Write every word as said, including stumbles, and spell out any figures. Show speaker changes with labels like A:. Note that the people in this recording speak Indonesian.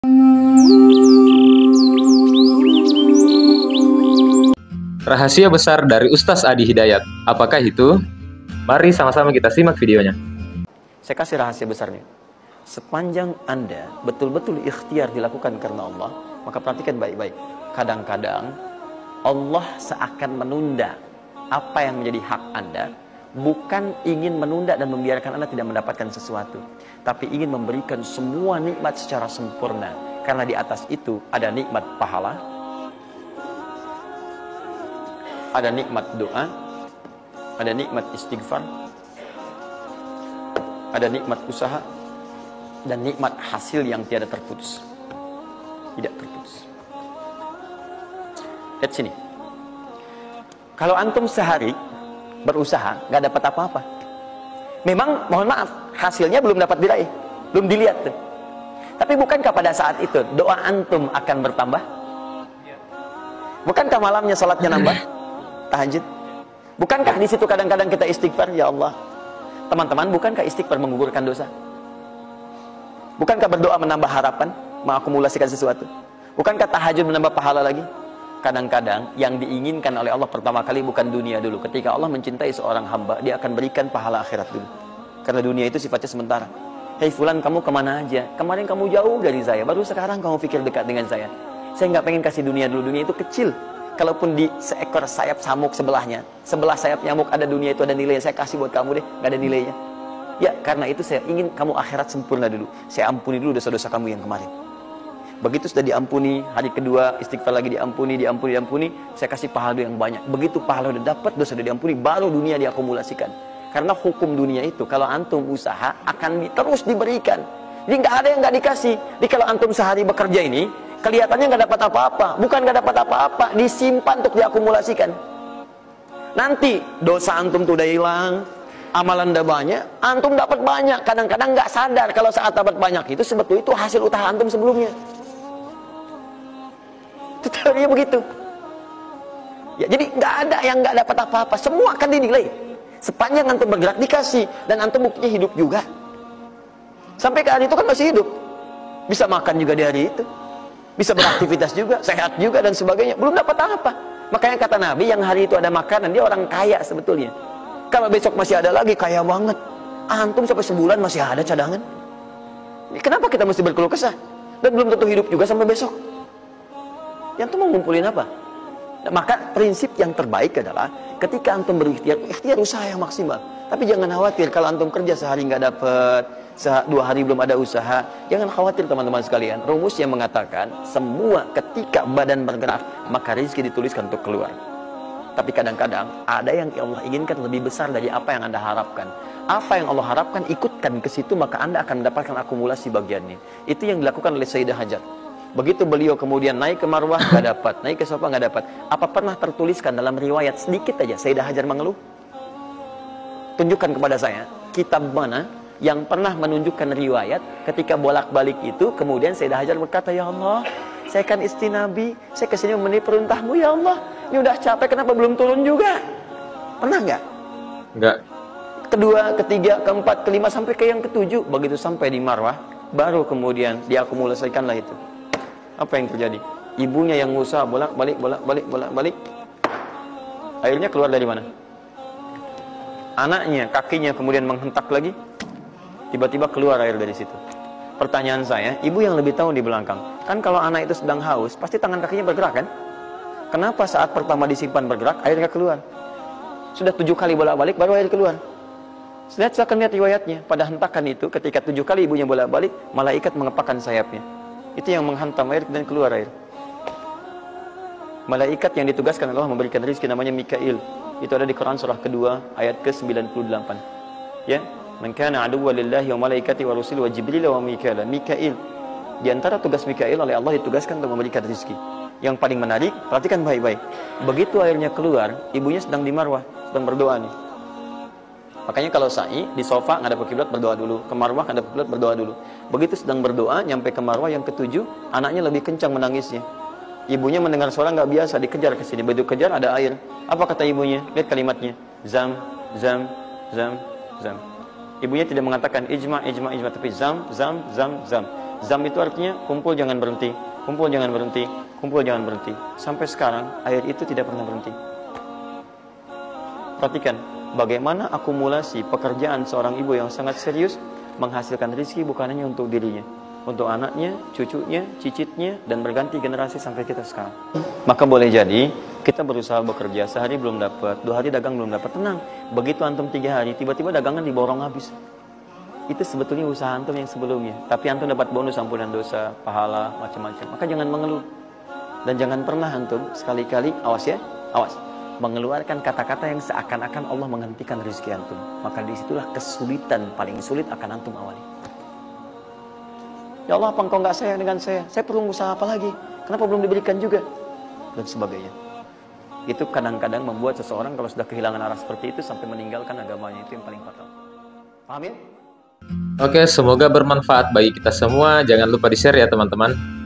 A: Rahasia besar dari Ustaz Adi Hidayat. Apakah itu? Mari sama-sama kita simak videonya.
B: Saya kasih rahasia besarnya. Sepanjang Anda betul-betul ikhtiar dilakukan karena Allah, maka perhatikan baik-baik. Kadang-kadang Allah seakan menunda apa yang menjadi hak Anda, bukan ingin menunda dan membiarkan Anda tidak mendapatkan sesuatu, tapi ingin memberikan semua nikmat secara sempurna. Karena di atas itu ada nikmat pahala, ada nikmat doa, ada nikmat istighfar, ada nikmat usaha, dan nikmat hasil yang tiada terputus. Tidak terputus. Lihat sini. Kalau antum sehari berusaha, nggak dapat apa-apa. Memang, mohon maaf, hasilnya belum dapat diraih, belum dilihat tuh. Tapi bukankah pada saat itu doa antum akan bertambah? Bukankah malamnya salatnya nambah? Tahajud. Bukankah di situ kadang-kadang kita istighfar, ya Allah? Teman-teman, bukankah istighfar menggugurkan dosa? Bukankah berdoa menambah harapan, mengakumulasikan sesuatu? Bukankah tahajud menambah pahala lagi? Kadang-kadang yang diinginkan oleh Allah pertama kali bukan dunia dulu. Ketika Allah mencintai seorang hamba, dia akan berikan pahala akhirat dulu. Karena dunia itu sifatnya sementara. Hei fulan, kamu kemana aja? Kemarin kamu jauh dari saya, baru sekarang kamu pikir dekat dengan saya. Saya nggak pengen kasih dunia dulu, dunia itu kecil. Kalaupun di seekor sayap samuk sebelahnya, sebelah sayap nyamuk ada dunia itu ada nilainya, saya kasih buat kamu deh, nggak ada nilainya. Ya, karena itu saya ingin kamu akhirat sempurna dulu. Saya ampuni dulu dosa-dosa kamu yang kemarin. Begitu sudah diampuni, hari kedua istighfar lagi diampuni, diampuni, diampuni, saya kasih pahala yang banyak. Begitu pahala udah dapat, dosa udah diampuni, baru dunia diakumulasikan. Karena hukum dunia itu, kalau antum usaha akan terus diberikan. Jadi nggak ada yang nggak dikasih. Jadi kalau antum sehari bekerja ini, kelihatannya nggak dapat apa-apa. Bukan nggak dapat apa-apa, disimpan untuk diakumulasikan. Nanti dosa antum tuh udah hilang, amalan udah banyak, antum dapat banyak. Kadang-kadang nggak sadar kalau saat dapat banyak itu sebetulnya itu hasil usaha antum sebelumnya. Itu teorinya begitu. Ya, jadi nggak ada yang nggak dapat apa-apa, semua akan dinilai. Sepanjang antum bergerak dikasih, dan antum buktinya hidup juga. Sampai ke hari itu kan masih hidup, bisa makan juga di hari itu, bisa beraktivitas juga, sehat juga dan sebagainya. Belum dapat apa. Makanya kata Nabi, yang hari itu ada makanan, dia orang kaya sebetulnya. Kalau besok masih ada lagi, kaya banget. Antum sampai sebulan masih ada cadangan. Kenapa kita mesti berkeluh kesah? Dan belum tentu hidup juga sampai besok. Yang tuh mau ngumpulin apa? Nah, maka prinsip yang terbaik adalah ketika antum berikhtiar, ikhtiar usaha yang maksimal. Tapi jangan khawatir kalau antum kerja sehari nggak dapet, dua hari belum ada usaha. Jangan khawatir teman-teman sekalian. Rumus yang mengatakan semua ketika badan bergerak, maka rezeki dituliskan untuk keluar. Tapi kadang-kadang ada yang Allah inginkan lebih besar dari apa yang Anda harapkan. Apa yang Allah harapkan, ikutkan ke situ, maka Anda akan mendapatkan akumulasi bagiannya. Itu yang dilakukan oleh Sayyidah Hajar. Begitu beliau kemudian naik ke Marwah, nggak dapat, naik ke Safa nggak dapat. Apa pernah tertuliskan dalam riwayat sedikit aja Sayyidah Hajar mengeluh? Tunjukkan kepada saya kitab mana yang pernah menunjukkan riwayat ketika bolak-balik itu kemudian Sayyidah Hajar berkata, ya Allah, saya kan istri Nabi, saya kesini memenuhi perintahmu, ya Allah, ini udah capek, kenapa belum turun juga? Pernah nggak?
A: Nggak.
B: Kedua, ketiga, keempat, kelima, sampai ke yang ketujuh. Begitu sampai di Marwah, baru kemudian diakumulasikanlah itu. Apa yang terjadi? Ibunya yang usaha bolak-balik, bolak-balik, bolak-balik. Airnya keluar dari mana? Anaknya, kakinya kemudian menghentak lagi. Tiba-tiba keluar air dari situ. Pertanyaan saya, ibu yang lebih tahu di belakang. Kan kalau anak itu sedang haus, pasti tangan kakinya bergerak kan? Kenapa saat pertama disimpan bergerak, airnya keluar? Sudah tujuh kali bolak-balik, baru air keluar. Lihat, silakan lihat riwayatnya. Pada hentakan itu, ketika tujuh kali ibunya bolak-balik, malaikat mengepakkan sayapnya. Itu yang menghantam air dan keluar air. Malaikat yang ditugaskan Allah memberikan rezeki namanya Mikail. Itu ada di Quran surah kedua ayat ke sembilan puluh delapan. Ya, man kana aduwwan lillahi wa malaikati wa rusuli wa jibril wa mikail. Mikail. Di antara tugas Mikail oleh Allah ditugaskan untuk memberikan rezeki. Yang paling menarik, perhatikan baik-baik. Begitu airnya keluar, ibunya sedang di Marwah, sedang berdoa nih. Makanya kalau sa'i di sofa ngadep ke kiblat berdoa dulu, ke Marwah ngadep ke kiblat berdoa dulu. Begitu sedang berdoa nyampe ke Marwah yang ketujuh, anaknya lebih kencang menangisnya. Ibunya mendengar suara nggak biasa, dikejar ke sini. Begitu kejar ada air. Apa kata ibunya? Lihat kalimatnya. Zam, zam, zam, zam. Ibunya tidak mengatakan ijma, ijma, ijma, tapi zam, zam, zam, zam. Zam itu artinya kumpul jangan berhenti, kumpul jangan berhenti, kumpul jangan berhenti. Sampai sekarang ayat itu tidak pernah berhenti. Perhatikan bagaimana akumulasi pekerjaan seorang ibu yang sangat serius menghasilkan rezeki bukan hanya untuk dirinya, untuk anaknya, cucunya, cicitnya, dan berganti generasi sampai kita sekarang. Maka boleh jadi kita berusaha bekerja, sehari belum dapat, dua hari dagang belum dapat, tenang. Begitu antum tiga hari, tiba-tiba dagangan diborong habis. Itu sebetulnya usaha antum yang sebelumnya, tapi antum dapat bonus ampunan dosa, pahala, macam-macam. Maka jangan mengeluh. Dan jangan pernah antum sekali-kali, awas ya, awas, mengeluarkan kata-kata yang seakan-akan Allah menghentikan rezeki antum. Maka disitulah kesulitan paling sulit akan antum awali. Ya Allah, apa engkau nggak sayang dengan saya? Saya perlu usaha apa lagi? Kenapa belum diberikan juga? Dan sebagainya. Itu kadang-kadang membuat seseorang kalau sudah kehilangan arah seperti itu sampai meninggalkan agamanya, itu yang paling fatal. Paham ya?
A: Oke, semoga bermanfaat bagi kita semua. Jangan lupa di-share ya teman-teman.